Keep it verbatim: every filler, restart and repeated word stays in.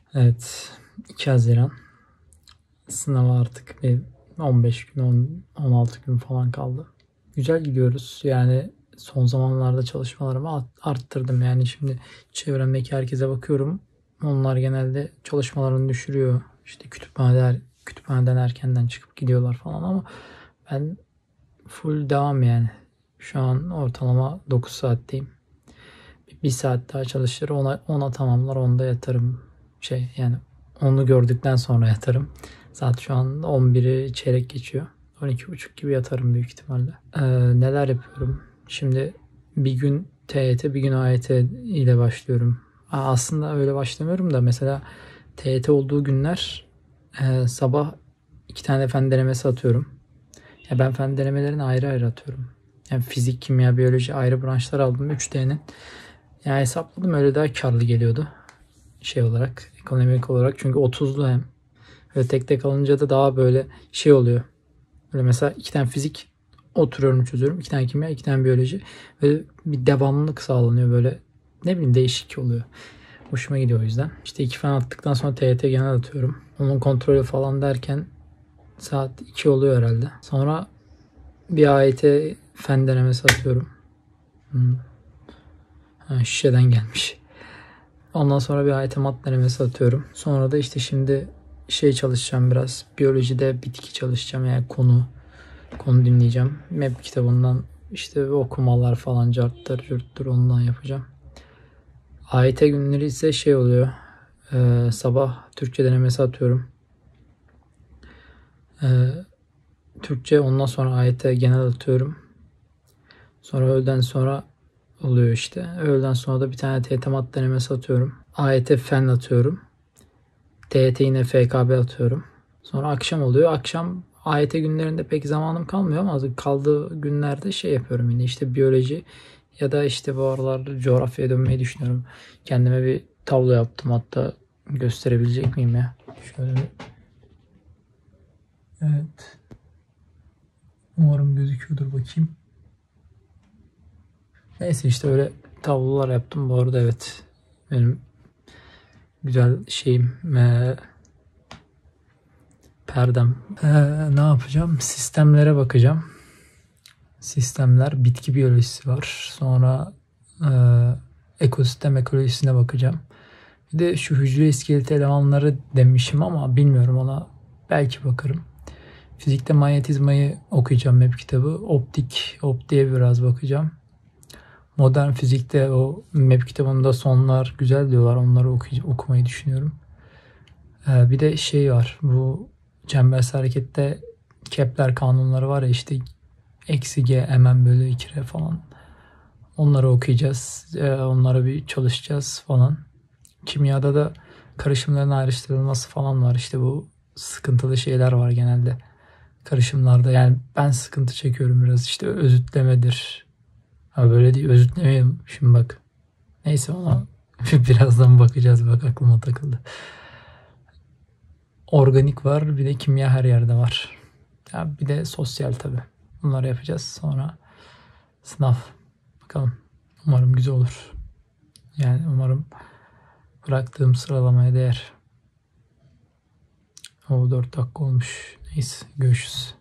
Evet, iki Haziran sınava artık bir on beş gün, on altı gün falan kaldı. Güzel gidiyoruz. Yani son zamanlarda çalışmalarımı arttırdım. Yani şimdi çevremdeki herkese bakıyorum. Onlar genelde çalışmalarını düşürüyor. İşte kütüphaneler, kütüphaneden erkenden çıkıp gidiyorlar falan ama ben full devam yani. Şu an ortalama dokuz saatteyim. Bir saat daha çalışır, ona, ona tamamlar, onda yatarım. Şey yani onu gördükten sonra yatarım. Saat şu an on biri çeyrek geçiyor. on iki buçuk gibi yatarım büyük ihtimalle. Ee, neler yapıyorum? Şimdi bir gün T Y T, bir gün A Y T ile başlıyorum. Aa, aslında öyle başlamıyorum da mesela T Y T olduğu günler e, sabah iki tane fen denemesi atıyorum. Ya ben fen denemelerini ayrı ayrı atıyorum. Yani fizik, kimya, biyoloji ayrı branşlar aldım üç D'nin. Yani hesapladım, öyle daha karlı geliyordu şey olarak, ekonomik olarak. Çünkü otuzlu hem. Böyle tek tek alınca da daha böyle şey oluyor. Böyle mesela iki tane fizik oturuyorum çözüyorum. İki tane kimya, iki tane biyoloji. Ve bir devamlılık sağlanıyor böyle. Ne bileyim, değişik oluyor. Hoşuma gidiyor o yüzden. İşte iki fen attıktan sonra T Y T genel atıyorum. Onun kontrolü falan derken saat iki oluyor herhalde. Sonra bir A Y T fen denemesi atıyorum. Hmm. Ha, şişeden gelmiş. Ondan sonra bir A Y T mat denemesi atıyorum. Sonra da işte şimdi şey çalışacağım biraz. Biyolojide bitki çalışacağım, yani konu konu dinleyeceğim. M E B kitabından işte okumalar falan, carttır cürttür, ondan yapacağım. A Y T günleri ise şey oluyor. E, sabah Türkçe denemesi atıyorum. E, Türkçe, ondan sonra A Y T genel atıyorum. Sonra öğleden sonra oluyor işte. Öğleden sonra da bir tane T Y T mat denemesi atıyorum. A Y T fen atıyorum. T Y T yine F K B atıyorum. Sonra akşam oluyor. Akşam A Y T günlerinde pek zamanım kalmıyor ama kaldığı günlerde şey yapıyorum yine, işte biyoloji ya da işte bu aralar coğrafyaya dönmeyi düşünüyorum. Kendime bir tablo yaptım, hatta gösterebilecek miyim ya? Şöyle bir... Evet. Umarım gözüküyordur, bakayım. Neyse işte öyle tablolar yaptım. Bu arada evet, benim güzel şeyim ee, perdem. Ee, ne yapacağım? Sistemlere bakacağım. Sistemler, bitki biyolojisi var. Sonra e, ekosistem ekolojisine bakacağım. Bir de şu hücre iskeleti elemanları demişim ama bilmiyorum, ona belki bakarım. Fizikte manyetizmayı okuyacağım, M E B kitabı. Optik, optiğe biraz bakacağım. Modern fizikte o M E B kitabında sonlar güzel diyorlar. Onları okuyup, okumayı düşünüyorum. Ee, bir de şey var. Bu çembersel harekette Kepler kanunları var ya, işte eksi G M bölü iki R falan. Onları okuyacağız. Ee, onlara bir çalışacağız falan. Kimyada da karışımların ayrıştırılması falan var. İşte bu sıkıntılı şeyler var genelde karışımlarda. Yani ben sıkıntı çekiyorum biraz. İşte özütlemedir. Ha böyle değil, özütlemeyeyim. Şimdi bak. Neyse, ona birazdan bakacağız. Bak, aklıma takıldı. Organik var. Bir de kimya her yerde var. Ya bir de sosyal tabii. Bunları yapacağız. Sonra sınav. Bakalım. Umarım güzel olur. Yani umarım bıraktığım sıralamaya değer. O dört dakika olmuş. Neyse, görüşürüz.